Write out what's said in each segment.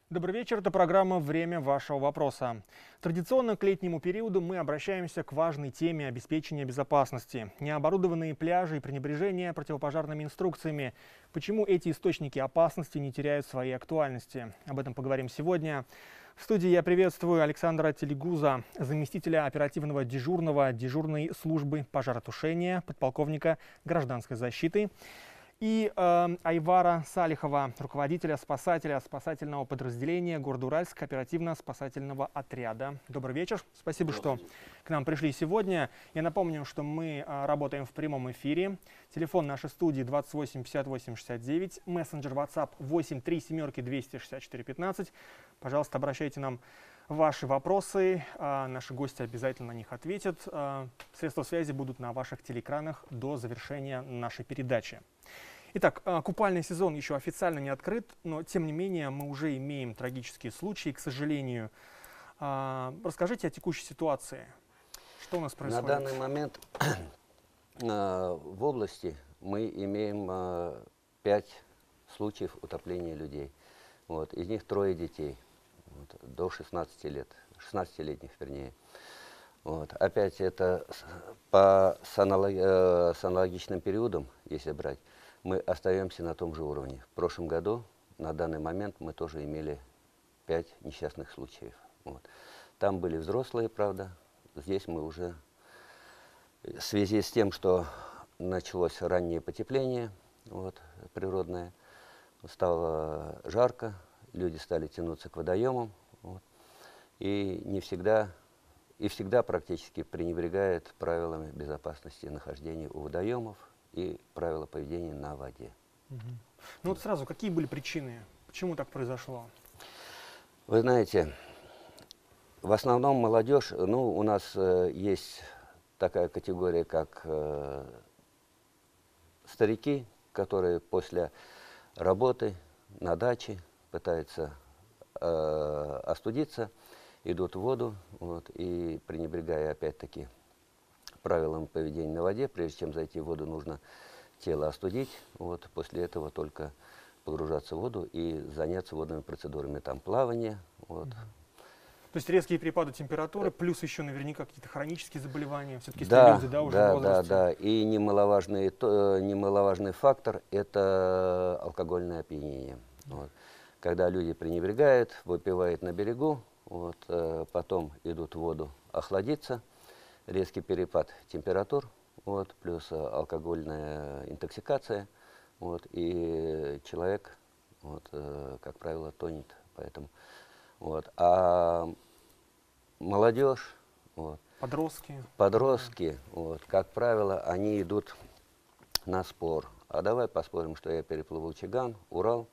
Добрый вечер, это программа «Время вашего вопроса». Традиционно к летнему периоду мы обращаемся к важной теме обеспечения безопасности. Необорудованные пляжи и пренебрежение противопожарными инструкциями. Почему эти источники опасности не теряют своей актуальности? Об этом поговорим сегодня. В студии я приветствую Александра Телегуза, заместителя оперативного дежурного дежурной службы пожаротушения, подполковника гражданской защиты. И Айвара Салихова, руководителя спасательного подразделения города Уральск, оперативно-спасательного отряда. Добрый вечер. Спасибо, что к нам пришли сегодня. Я напомню, что мы работаем в прямом эфире. Телефон нашей студии 28 58 69, мессенджер WhatsApp 837 264 15. Пожалуйста, обращайте нам ваши вопросы. Наши гости обязательно на них ответят. Средства связи будут на ваших телеэкранах до завершения нашей передачи. Итак, купальный сезон еще официально не открыт, но тем не менее мы уже имеем трагические случаи, к сожалению. Расскажите о текущей ситуации. Что у нас происходит? На данный момент в области мы имеем 5 случаев утопления людей. Из них 3 детей до 16 лет, 16-летних вернее. Опять это с аналогичным периодом, если брать, мы остаемся на том же уровне. В прошлом году на данный момент мы тоже имели 5 несчастных случаев. Там были взрослые, правда. Здесь мы уже в связи с тем, что началось раннее потепление природное, стало жарко, люди стали тянуться к водоемам, и всегда практически пренебрегают правилами безопасности нахождения у водоемов и правила поведения на воде. Ну вот сразу, какие были причины? Почему так произошло? Вы знаете, в основном молодежь, у нас есть такая категория, как старики, которые после работы на даче пытаются остудиться, идут в воду, и пренебрегая опять-таки правилам поведения на воде, прежде чем зайти в воду, нужно тело остудить, после этого только погружаться в воду и заняться водными процедурами, там плавание. То есть резкие перепады температуры, плюс еще наверняка какие-то хронические заболевания, все-таки люди, уже в возрасте. Да, и немаловажный фактор – это алкогольное опьянение. Когда люди пренебрегают, выпивают на берегу, потом идут в воду охладиться, резкий перепад температур, плюс алкогольная интоксикация, и человек, как правило, тонет. Поэтому, а молодежь, подростки, как правило, они идут на спор. А давай поспорим, что я переплыву Чиган, Урал,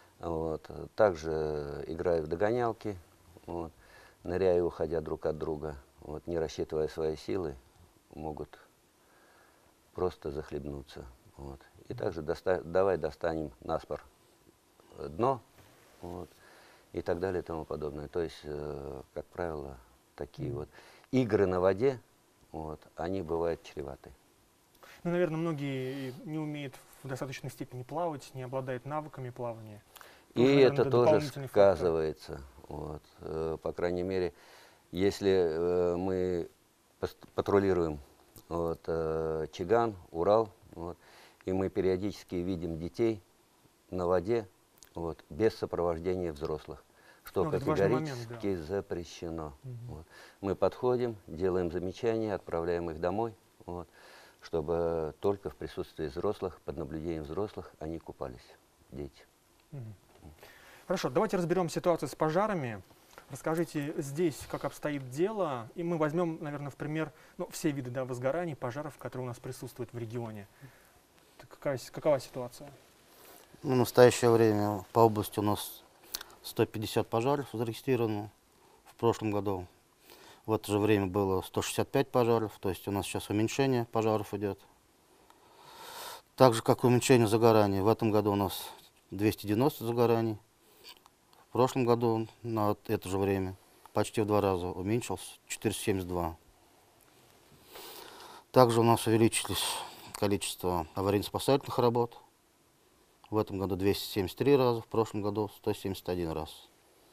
также играю в догонялки, ныряю, уходя друг от друга, не рассчитывая свои силы, могут просто захлебнуться. И также давай достанем наспор дно, и так далее и тому подобное. То есть, как правило, такие игры на воде, они бывают чреваты. Наверное, многие не умеют в достаточной степени плавать, не обладают навыками плавания. И это тоже сказывается. По крайней мере, если мы патрулируем Чиган, Урал, и мы периодически видим детей на воде без сопровождения взрослых, что категорически запрещено. Мы подходим, делаем замечания, отправляем их домой, чтобы только в присутствии взрослых, под наблюдением взрослых, они купались, дети. Хорошо, давайте разберем ситуацию с пожарами. Расскажите здесь, как обстоит дело, и мы возьмем, наверное, в пример все виды возгораний, пожаров, которые у нас присутствуют в регионе. Какова ситуация? В настоящее время по области у нас 150 пожаров зарегистрировано в прошлом году. В это же время было 165 пожаров, то есть у нас сейчас уменьшение пожаров идет. Так же, как уменьшение загораний. В этом году у нас 290 загораний. В прошлом году на это же время почти в 2 раза уменьшился, 472. Также у нас увеличилось количество аварийно-спасательных работ. В этом году 273 раза, в прошлом году 171 раз.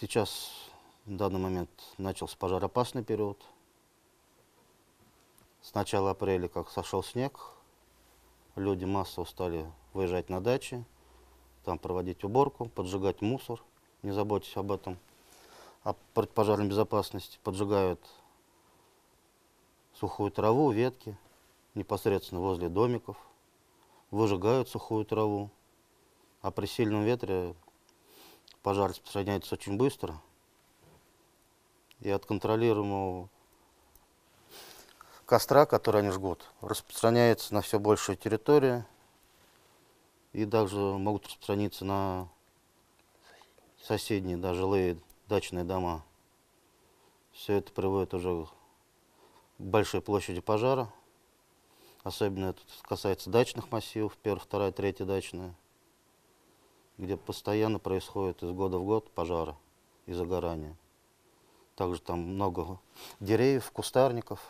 Сейчас, в данный момент, начался пожароопасный период. С начала апреля, как сошел снег, люди массово стали выезжать на дачи, там проводить уборку, поджигать мусор, не заботьтесь об этом, о противопожарной безопасности, поджигают сухую траву, ветки, непосредственно возле домиков, выжигают сухую траву, а при сильном ветре пожар распространяется очень быстро, и от контролируемого костра, который они жгут, распространяется на все большую территорию, и также могут распространиться на соседние, да, жилые дачные дома. Все это приводит уже к большой площади пожара. Особенно это касается дачных массивов, первая, вторая, третья дачная, где постоянно происходит из года в год пожары и загорания. Также там много деревьев, кустарников.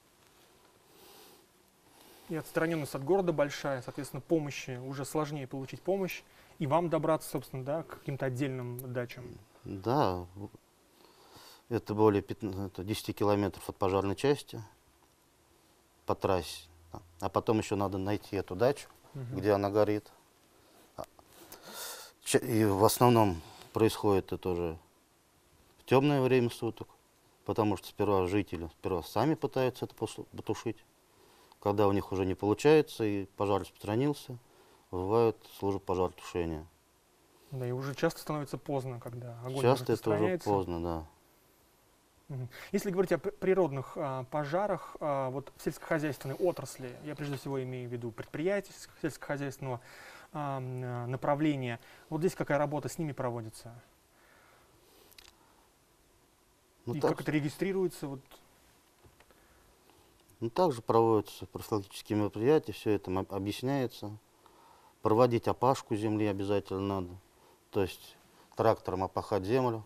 И отстраненность от города большая, соответственно, помощи уже сложнее получить помощь, и вам добраться, собственно, да, к каким-то отдельным дачам. Да, это более 10 километров от пожарной части по трассе. А потом еще надо найти эту дачу, где она горит. И в основном происходит это уже в темное время суток, потому что сперва жители сами пытаются это потушить. Когда у них уже не получается и пожар распространился, вызывают службу пожаротушения. Да, и уже часто становится поздно, когда огонь Часто это уже распространяется. поздно, да. Если говорить о природных пожарах, вот в сельскохозяйственной отрасли, я прежде всего имею в виду предприятия сельскохозяйственного направления, вот здесь какая работа с ними проводится? И как это регистрируется? Вот? Также проводятся профилактические мероприятия, все это объясняется. Проводить опашку земли обязательно надо, то есть трактором опахать землю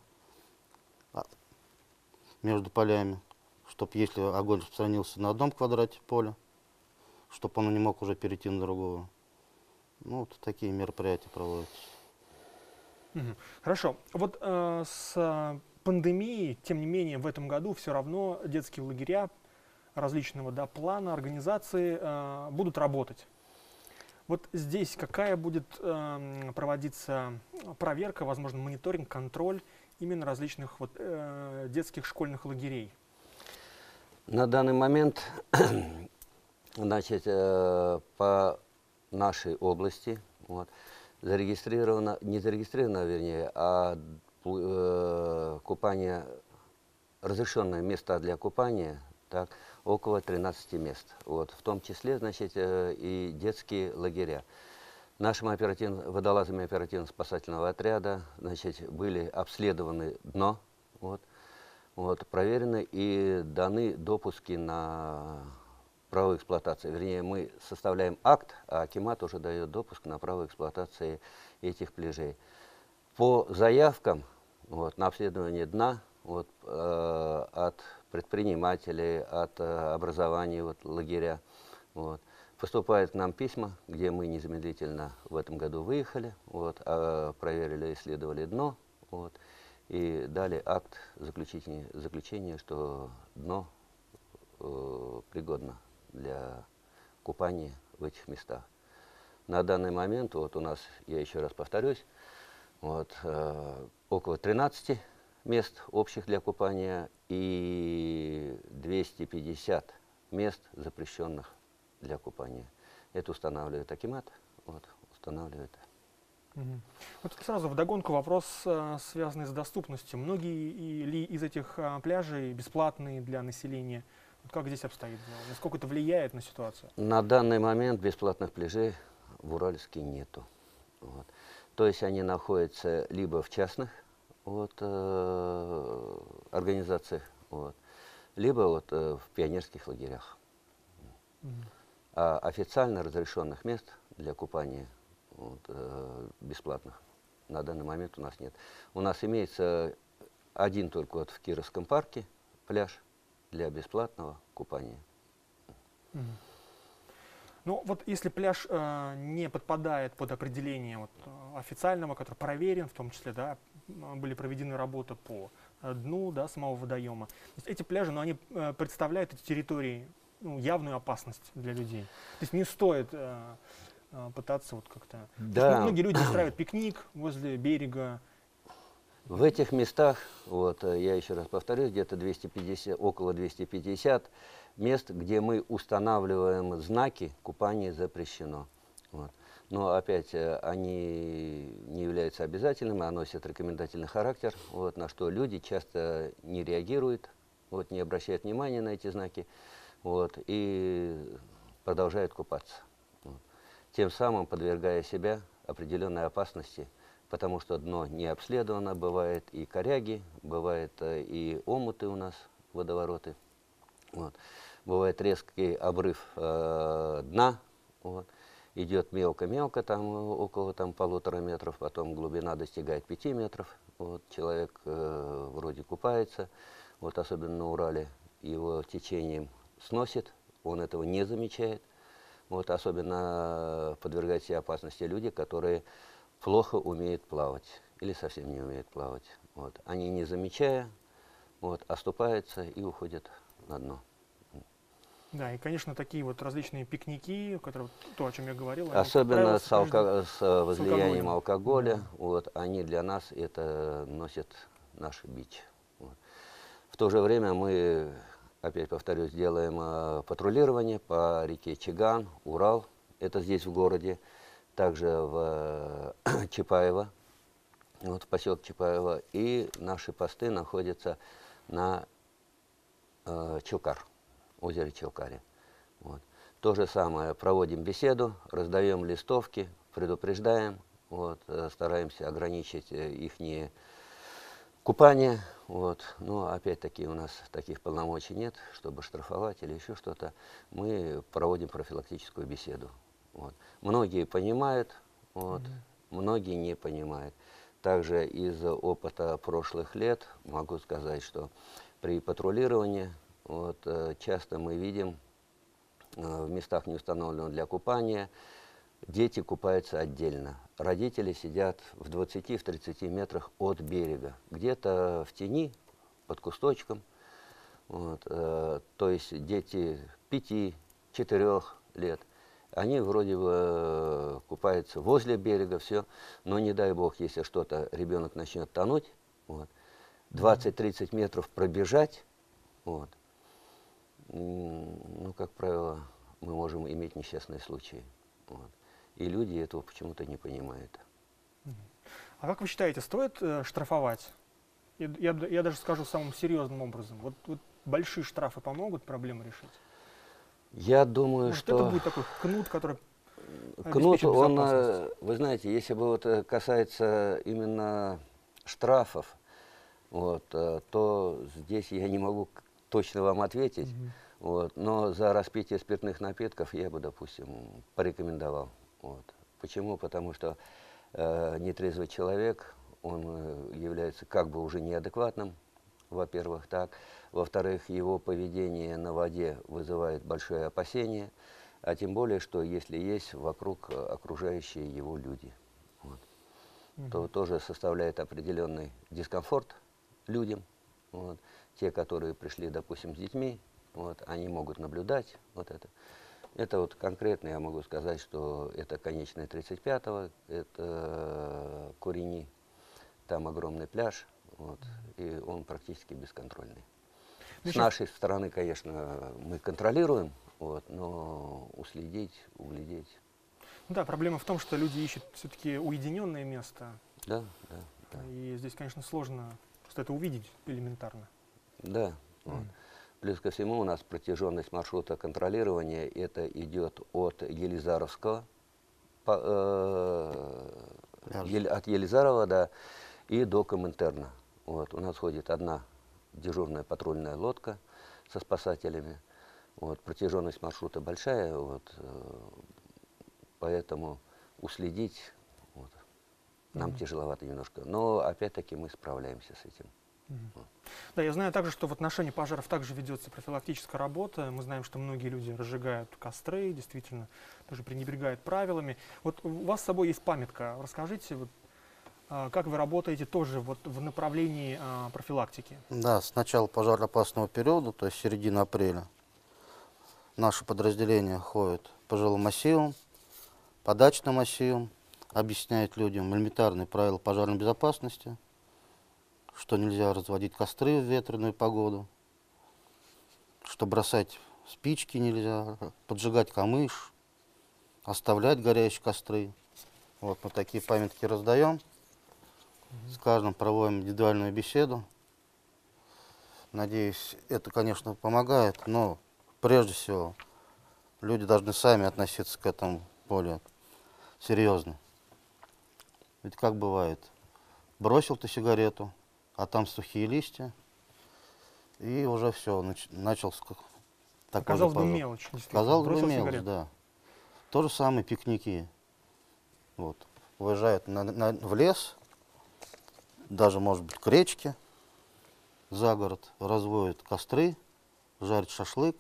между полями, чтобы если огонь распространился на одном квадрате поля, чтобы он не мог уже перейти на другого. Ну, вот такие мероприятия проводятся. Хорошо. Вот с пандемией, тем не менее, в этом году все равно детские лагеря различного плана, организации будут работать. Вот здесь какая будет проводиться проверка, возможно, мониторинг, контроль именно различных детских школьных лагерей? На данный момент, значит, по нашей области зарегистрировано, не зарегистрировано, вернее, а купание, разрешенные места для купания, так, около 13 мест. Вот, в том числе, значит, и детские лагеря. Нашими водолазами оперативно-спасательного отряда, значит, были обследованы дно, проверены и даны допуски на право эксплуатации. Вернее, мы составляем акт, а акимат уже дает допуск на право эксплуатации этих пляжей. По заявкам на обследование дна от предпринимателей, от образований лагеря, поступают к нам письма, где мы незамедлительно в этом году выехали, проверили, исследовали дно, и дали акт заключения, что дно пригодно для купания в этих местах. На данный момент у нас, я еще раз повторюсь, около 13 мест общих для купания и 250 мест запрещенных для купания. Это устанавливает акимат, устанавливает. Вот сразу вдогонку вопрос, связанный с доступностью. Многие ли из этих пляжей бесплатные для населения? Вот как здесь обстоит дело? Насколько это влияет на ситуацию? На данный момент бесплатных пляжей в Уральске нету. То есть они находятся либо в частных организациях, либо в пионерских лагерях. А официально разрешенных мест для купания бесплатных на данный момент у нас нет. У нас имеется один только в Кировском парке пляж для бесплатного купания. Ну вот если пляж не подпадает под определение официального, который проверен, в том числе были проведены работы по дну, да, самого водоема. То есть эти пляжи, ну, они представляют эти территории, ну, явную опасность для людей. То есть не стоит пытаться вот как-то... Да. Многие люди устраивают пикник возле берега. В этих местах, вот, я еще раз повторюсь, где-то 250, около 250 мест, где мы устанавливаем знаки «Купание запрещено». Вот. Но опять они не являются обязательными, а носят рекомендательный характер, вот, на что люди часто не реагируют, вот, не обращают внимания на эти знаки, вот, и продолжают купаться. Вот. Тем самым подвергая себя определенной опасности, потому что дно не обследовано, бывает и коряги, бывает и омуты у нас, водовороты. Вот. Бывает резкий обрыв дна, вот. Идет мелко-мелко, там около там, 1,5 метров, потом глубина достигает 5 метров. Вот. Человек вроде купается, вот, особенно на Урале, его течением сносит, он этого не замечает. Вот. Особенно подвергают себе опасности люди, которые плохо умеют плавать или совсем не умеют плавать. Вот. Они, не замечая, вот, оступаются и уходят на дно. Да, и, конечно, такие вот различные пикники, которые, то, о чем я говорил. Особенно с возлиянием алкоголя, Да. вот, они для нас это носят наш бич. Вот. В то же время мы, опять повторюсь, делаем патрулирование по реке Чиган, Урал, это здесь в городе, также в Чапаево, вот в поселке Чапаево, и наши посты находятся на Чокар, озере Чокаре. Вот. То же самое, проводим беседу, раздаем листовки, предупреждаем, вот, стараемся ограничить их купание. Вот. Но опять-таки у нас таких полномочий нет, чтобы штрафовать или еще что-то. Мы проводим профилактическую беседу. Вот. Многие понимают, вот, многие не понимают. Также из опыта прошлых лет могу сказать, что при патрулировании вот, часто мы видим в местах, не установленных для купания, дети купаются отдельно. Родители сидят в 20-30 метрах от берега, где-то в тени, под кусточком. Вот, то есть дети 5-4 лет. Они вроде бы купаются возле берега, все, но не дай бог, если что-то, ребенок начнет тонуть, вот, 20-30 метров пробежать, вот, ну, как правило, мы можем иметь несчастные случаи. Вот. И люди этого почему-то не понимают. А как вы считаете, стоит штрафовать? Я даже скажу самым серьезным образом. Вот большие штрафы помогут проблему решить? Я думаю, Может, что... это будет такой кнут, который Кнут, обеспечит он, безопасность? вы знаете, если бы вот касается именно штрафов, вот, то здесь я не могу точно вам ответить. Вот, но за распитие спиртных напитков я бы, допустим, порекомендовал. Вот. Почему? Потому что нетрезвый человек, он является как бы уже неадекватным, во-первых, так. Во-вторых, его поведение на воде вызывает большое опасение, а тем более, что если есть вокруг окружающие его люди, вот, то тоже составляет определенный дискомфорт людям. Вот. Те, которые пришли, допустим, с детьми, вот, они могут наблюдать вот это. Это вот конкретно я могу сказать, что это конечная 35-го, это Курени, там огромный пляж, вот, и он практически бесконтрольный. С нашей стороны, конечно, мы контролируем, вот, но уследить, углядеть. Да, проблема в том, что люди ищут все-таки уединенное место. Да, да, да. И здесь, конечно, сложно просто это увидеть элементарно. Да. Вот. Плюс ко всему у нас протяженность маршрута контролирования, это идет от Елизаровского, от Елизарова, да, и до Коминтерна. Вот. У нас ходит одна дежурная патрульная лодка со спасателями. Вот. Протяженность маршрута большая, вот, поэтому уследить вот, нам тяжеловато немножко. Но опять-таки мы справляемся с этим. Да, я знаю также, что в отношении пожаров также ведется профилактическая работа. Мы знаем, что многие люди разжигают костры, действительно, тоже пренебрегают правилами. Вот у вас с собой есть памятка. Расскажите, вот, Как вы работаете тоже вот в направлении профилактики? Да, с начала пожароопасного периода, то есть середина апреля, наше подразделение ходит по жилым массивам, по дачным массивам, объясняет людям элементарные правила пожарной безопасности, что нельзя разводить костры в ветреную погоду, что бросать спички нельзя, поджигать камыш, оставлять горящие костры. Вот мы такие памятки раздаем, с каждым проводим индивидуальную беседу. Надеюсь, это, конечно, помогает, но прежде всего люди должны сами относиться к этому более серьезно. Ведь как бывает, бросил ты сигарету, а там сухие листья, и уже все, начался такой Казалось же бы, пожар. мелочь. Действительно. Казалось бы, Бросил мелочь, сигарету. да. То же самое пикники. Вот. Уезжают в лес, даже, может быть, к речке, за город, разводят костры, жарят шашлык.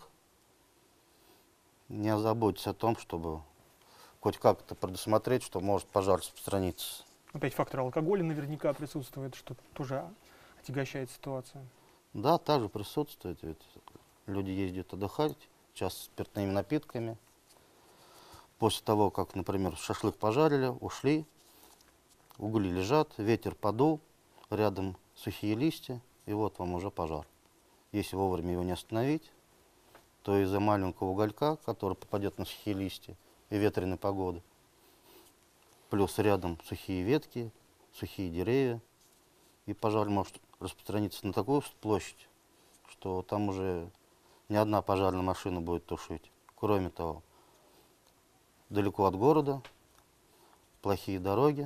Не озаботиться о том, чтобы хоть как-то предусмотреть, что может пожар распространиться. Опять фактор алкоголя наверняка присутствует, что тоже отягощает ситуацию. Да, также присутствует, ведь люди ездят отдыхать, часто с спиртными напитками. После того, как, например, шашлык пожарили, ушли, угли лежат, ветер подул, рядом сухие листья, и вот вам уже пожар. Если вовремя его не остановить, то из-за маленького уголька, который попадет на сухие листья и ветреной погоды, плюс рядом сухие ветки, сухие деревья, и пожар может распространиться на такую площадь, что там уже ни одна пожарная машина будет тушить. Кроме того, далеко от города, плохие дороги,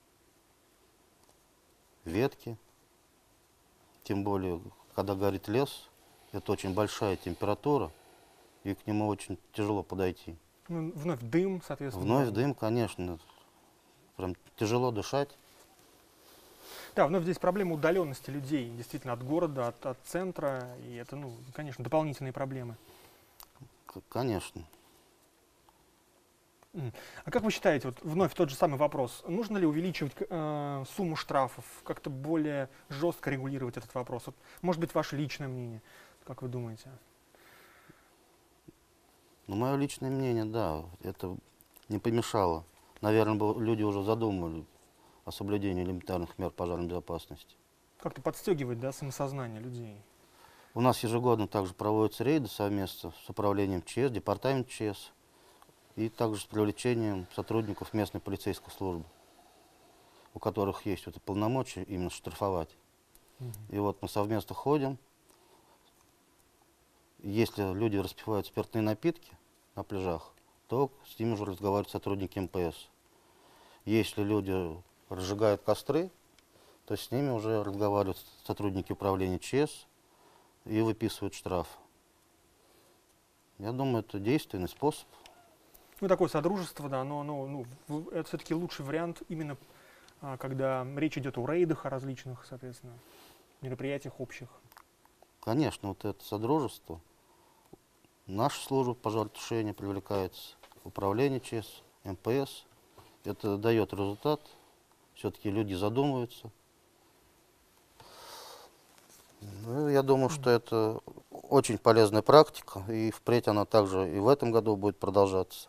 ветки. Тем более, когда горит лес, это очень большая температура, и к нему очень тяжело подойти. Ну, вновь дым, соответственно. Вновь дым, конечно, прям тяжело дышать. Да, вновь здесь проблема удаленности людей, действительно, от города, от центра, и это, ну, конечно, дополнительные проблемы. Конечно. А как вы считаете, вот вновь тот же самый вопрос, нужно ли увеличивать сумму штрафов, как-то более жестко регулировать этот вопрос? Вот, может быть, ваше личное мнение, как вы думаете? Ну, мое личное мнение, да, это не помешало. Наверное, люди уже задумали о соблюдении элементарных мер пожарной безопасности. Как-то подстегивать, да, самосознание людей? У нас ежегодно также проводятся рейды совместно с управлением ЧС, департамент ЧС, и также с привлечением сотрудников местной полицейской службы, у которых есть вот полномочия именно штрафовать. И вот мы совместно ходим. Если люди распивают спиртные напитки на пляжах, то с ними уже разговаривают сотрудники МПС. Если люди разжигают костры, то с ними уже разговаривают сотрудники управления ЧС и выписывают штраф. Я думаю, это действенный способ. Ну, такое содружество, да, но это все-таки лучший вариант именно когда речь идет о рейдах, о различных, соответственно, мероприятиях общих. Конечно, вот это содружество. Наша служба пожаротушения привлекается, управление ЧС, МПС. Это дает результат. Все-таки люди задумываются. Ну, я думаю, что это очень полезная практика, и впредь она также и в этом году будет продолжаться.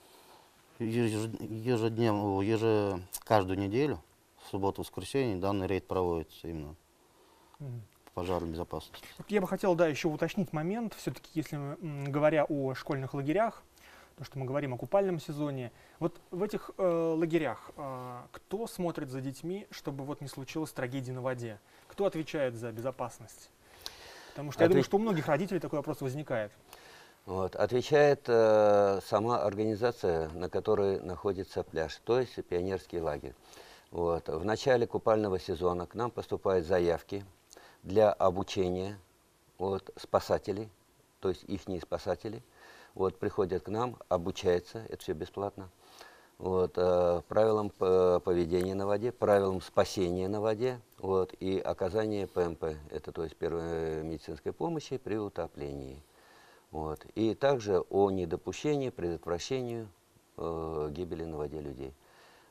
Каждую неделю, в субботу-воскресенье, данный рейд проводится именно по пожарной безопасности. Я бы хотел, да, еще уточнить момент, все-таки, если говоря о школьных лагерях, то, что мы говорим о купальном сезоне, вот в этих лагерях кто смотрит за детьми, чтобы вот не случилось трагедии на воде? Кто отвечает за безопасность? Потому что я думаю, что у многих родителей такой вопрос возникает. Вот, отвечает сама организация, на которой находится пляж, то есть пионерский лагерь. Вот. В начале купального сезона к нам поступают заявки для обучения спасателей, то есть ихние спасатели. Вот, приходят к нам, обучаются, это все бесплатно. Вот, правилам поведения на воде, правилам спасения на воде, вот, и оказания ПМП, это то есть первой медицинской помощи при утоплении. Вот, и также о недопущении, предотвращению гибели на воде людей.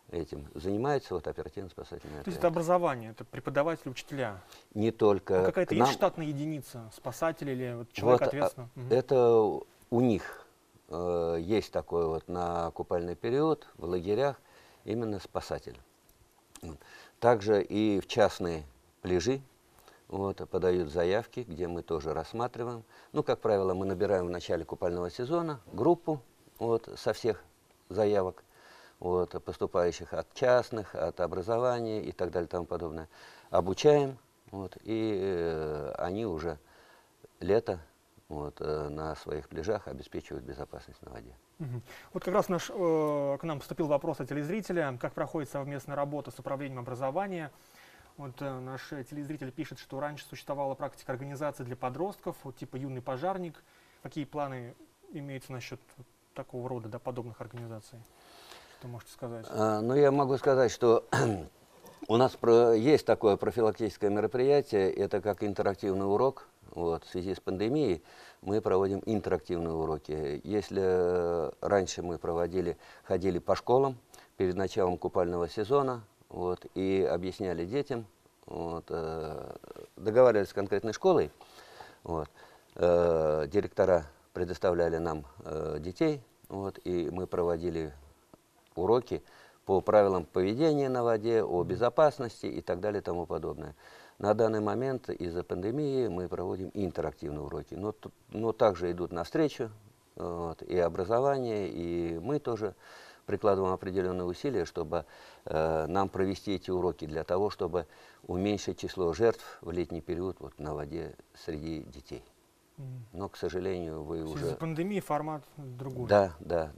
этим занимается вот оперативно-спасательный То есть отряд. это образование, это преподаватели, учителя. Не только А какая-то к есть нам, штатная единица, спасатель или вот человек вот, ответственный? это у них есть такой вот на купальный период в лагерях именно спасатель. Вот. Также и в частные пляжи вот, подают заявки, где мы тоже рассматриваем. Ну, как правило, мы набираем в начале купального сезона группу вот, со всех заявок, вот, поступающих от частных, от образования и так далее и тому подобное. Обучаем, вот, и они уже лето вот, на своих пляжах обеспечивают безопасность на воде. Вот как раз к нам поступил вопрос от телезрителя, как проходит совместная работа с управлением образования. Вот наш телезритель пишет, что раньше существовала практика организации для подростков, вот, типа юный пожарник. Какие планы имеются насчет вот такого рода, да, подобных организаций? Что можете сказать? Ну, я могу сказать, что у нас есть такое профилактическое мероприятие, это как интерактивный урок. Вот, в связи с пандемией мы проводим интерактивные уроки. Если раньше мы ходили по школам перед началом купального сезона, вот, и объясняли детям, вот, договаривались с конкретной школой, вот, директора предоставляли нам детей, вот, и мы проводили уроки по правилам поведения на воде, о безопасности и так далее и тому подобное. На данный момент из-за пандемии мы проводим интерактивные уроки, но также идут навстречу вот, и образование, и мы тоже прикладываем определенные усилия, чтобы нам провести эти уроки для того, чтобы уменьшить число жертв в летний период вот, на воде среди детей. Но, к сожалению, вы уже... Из-за пандемии формат другой. Да.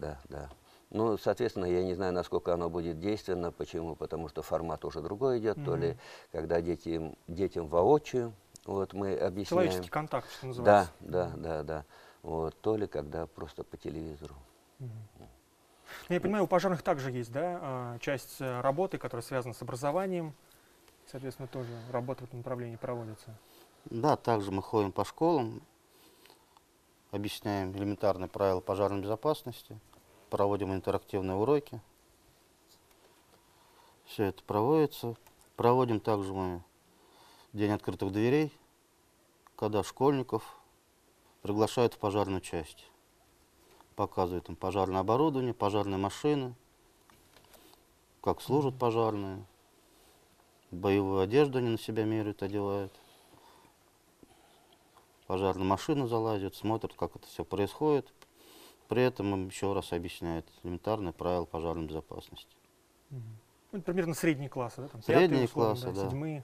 Ну, соответственно, я не знаю, насколько оно будет действенно. Почему? Потому что формат уже другой идет. То ли, когда детям воочию, вот, мы объясняем. Человеческий контакт, что называется. Да. Вот, то ли, когда просто по телевизору. Я понимаю, у пожарных также есть, да, часть работы, которая связана с образованием. Соответственно, тоже работа в этом направлении проводится. Да, также мы ходим по школам, объясняем элементарные правила пожарной безопасности, проводим интерактивные уроки. Все это проводится. Проводим также мы День открытых дверей, когда школьников приглашают в пожарную часть. Показывают им пожарное оборудование, пожарные машины, как служат пожарные. Боевую одежду они на себя меряют, одевают. Пожарные машины залазят, смотрят, как это все происходит. При этом им еще раз объясняют элементарные правила пожарной безопасности. Ну, примерно средние классы, да? Там, Средние 5-е, условно, классы, да. 7-е.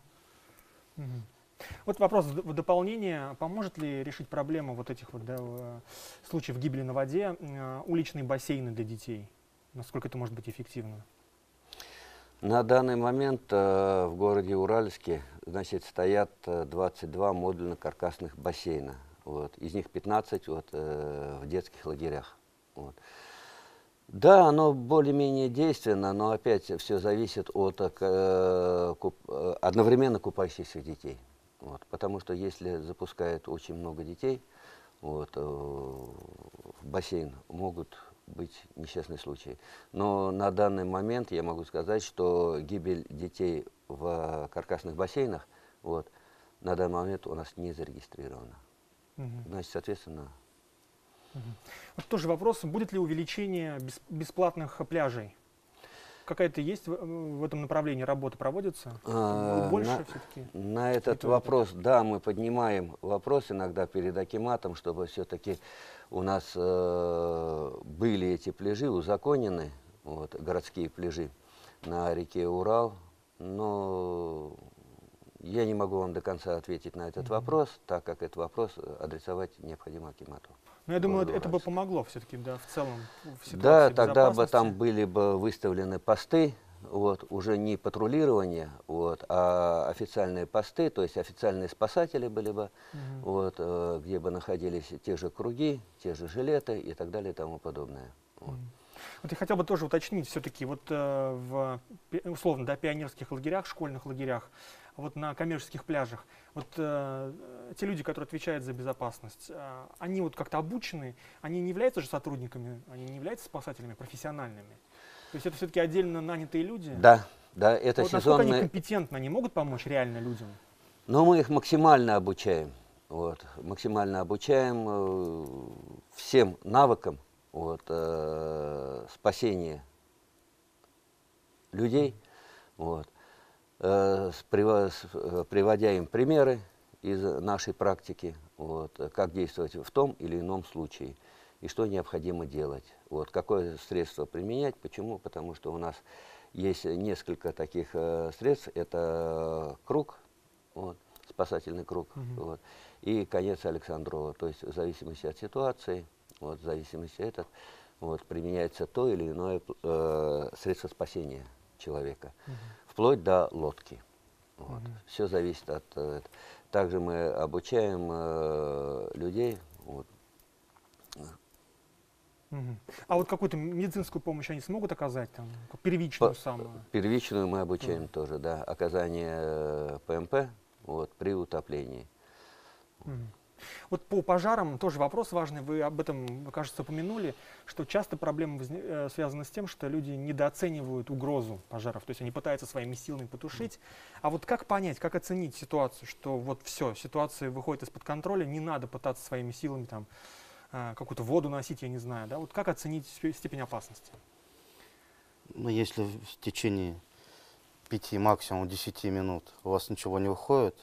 Вот вопрос в дополнение. Поможет ли решить проблему вот этих вот, да, случаев гибели на воде уличные бассейны для детей? Насколько это может быть эффективно? На данный момент в городе Уральске, значит, стоят 22 модульно-каркасных бассейна. Вот. Из них 15 вот, в детских лагерях. Вот. Да, оно более-менее действенно, но опять все зависит от одновременно купающихся детей. Вот. Потому что если запускают очень много детей, вот, в бассейн могут быть несчастные случаи. Но на данный момент я могу сказать, что гибель детей в каркасных бассейнах вот, на данный момент у нас не зарегистрирована. Значит, соответственно... Вот тоже вопрос, будет ли увеличение бесплатных пляжей? Какая-то есть в этом направлении работа проводится? Больше все-таки? На этот вопрос, да, мы поднимаем вопрос иногда перед акиматом, чтобы все-таки у нас были эти пляжи узаконены, вот, городские пляжи на реке Урал, но я не могу вам до конца ответить на этот вопрос, так как этот вопрос адресовать необходимо акимату. Но я думаю, это бы помогло все-таки, да, в целом в ситуации да, тогда бы безопасности. там были бы выставлены посты, вот, уже не патрулирование, вот, а официальные посты, то есть официальные спасатели были бы, вот, где бы находились те же круги, те же жилеты и так далее и тому подобное. Вот. Вот я хотел бы тоже уточнить, все-таки вот в, условно, да, пионерских лагерях, школьных лагерях, вот на коммерческих пляжах, вот те люди, которые отвечают за безопасность, они вот как-то обучены, они не являются же сотрудниками, они не являются спасателями профессиональными? То есть это все-таки отдельно нанятые люди? Да, да, это Вот насколько они сезонные. компетентны, они могут помочь реально людям? Но мы их максимально обучаем. Вот, максимально обучаем всем навыкам вот, спасения людей, вот, приводя им примеры из нашей практики, вот, как действовать в том или ином случае и что необходимо делать. Вот, какое средство применять, почему? Потому что у нас есть несколько таких средств. Это круг, вот, спасательный круг, вот, и конец Александрова. То есть в зависимости от ситуации, вот, в зависимости от вот, применяется то или иное средство спасения человека, вплоть до лодки. Вот. Все зависит от этого. Также мы обучаем людей. Вот. А вот какую-то медицинскую помощь они смогут оказать, там, первичную самую? Первичную мы обучаем тоже, да, оказание ПМП вот, при утоплении. Вот по пожарам тоже вопрос важный, вы об этом, кажется, упомянули, что часто проблемы связаны с тем, что люди недооценивают угрозу пожаров, то есть они пытаются своими силами потушить. А вот как понять, как оценить ситуацию, что вот все, ситуация выходит из-под контроля, не надо пытаться своими силами там какую-то воду носить, я не знаю, да? Вот как оценить степень опасности? Ну, если в течение 5, максимум 10 минут у вас ничего не выходит,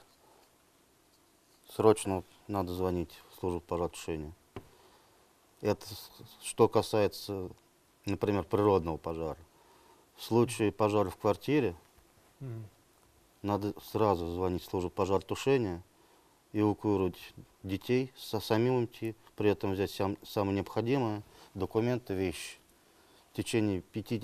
срочно надо звонить в службу пожаротушения. Это что касается, например, природного пожара. В случае пожара в квартире надо сразу звонить в службу пожаротушения, эвакуировать детей, самим идти, при этом взять самое необходимое, документы, вещи. В течение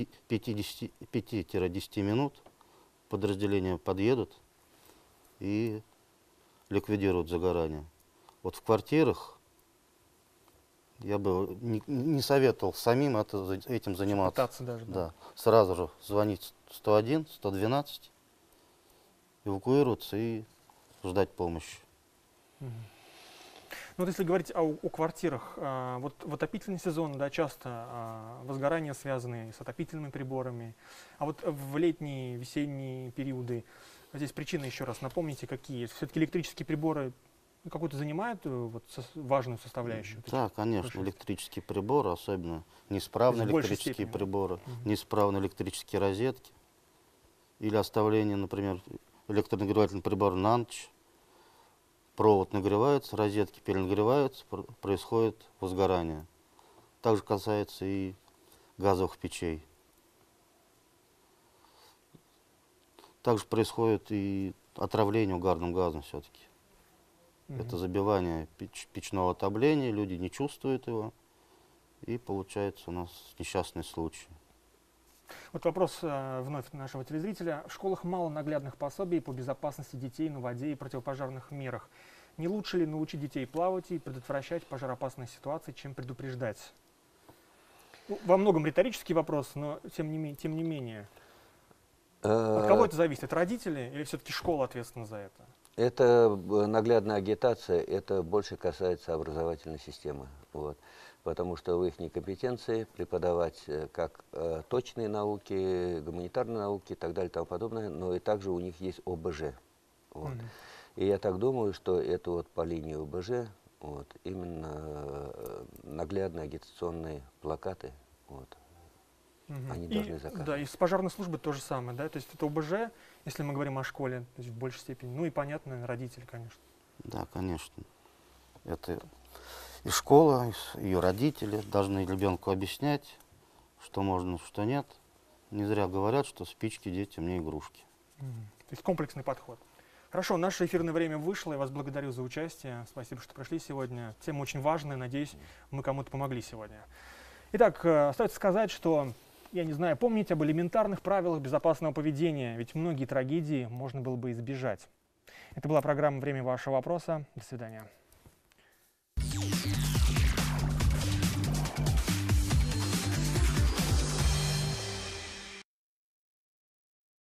5-10 минут подразделения подъедут и ликвидируют загорание. Вот в квартирах я бы не советовал самим этим заниматься. Пытаться даже, да. Да. Сразу же звонить 101, 112, эвакуироваться и ждать помощи. Ну, вот если говорить о квартирах, вот в отопительный сезон, да, часто возгорания связаны с отопительными приборами, а вот в летние, весенние периоды, здесь причины, еще раз напомните, какие? Все-таки электрические приборы какую-то занимают вот, важную составляющую? Да, конечно, электрические приборы, особенно неисправные электрические приборы, неисправные электрические розетки или оставление, например, электронагревательного прибора на ночь. Провод нагревается, розетки перенагреваются, происходит возгорание. Также касается и газовых печей. Также происходит и отравление угарным газом все-таки. Это забивание печного отопления, люди не чувствуют его, и получается у нас несчастный случай. Вот вопрос вновь нашего телезрителя. В школах мало наглядных пособий по безопасности детей на воде и противопожарных мерах. Не лучше ли научить детей плавать и предотвращать пожароопасные ситуации, чем предупреждать? Ну, во многом риторический вопрос, но тем не менее. От кого это зависит? От родителей или все-таки школа ответственна за это? Это наглядная агитация, это больше касается образовательной системы. Вот. Потому что в их компетенции преподавать как точные науки, гуманитарные науки и так далее и тому подобное, но и также у них есть ОБЖ. Вот. И я так думаю, что это вот по линии ОБЖ вот, именно наглядные агитационные плакаты вот, они должны заказывать. Да, и с пожарной службы то же самое, да, то есть это ОБЖ, если мы говорим о школе, то есть в большей степени, ну и понятно, родители, конечно. Да, конечно. Это и школа, и ее родители должны ребенку объяснять, что можно, что нет. Не зря говорят, что спички детям не игрушки. То есть комплексный подход. Хорошо, наше эфирное время вышло, я вас благодарю за участие, спасибо, что пришли сегодня. Тема очень важная, надеюсь, мы кому-то помогли сегодня. Итак, остается сказать, что, я не знаю, помните об элементарных правилах безопасного поведения, ведь многие трагедии можно было бы избежать. Это была программа «Время вашего вопроса». До свидания.